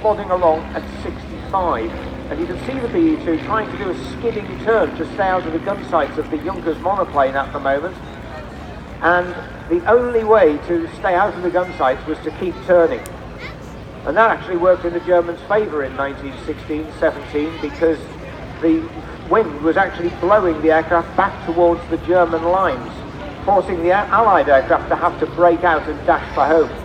plodding along at 65. And you can see the BE-2 trying to do a skidding turn to stay out of the gun sights of the Junkers monoplane at the moment. And the only way to stay out of the gun sights was to keep turning. And that actually worked in the Germans' favour in 1916-17 because the wind was actually blowing the aircraft back towards the German lines, forcing the Allied aircraft to have to break out and dash for home.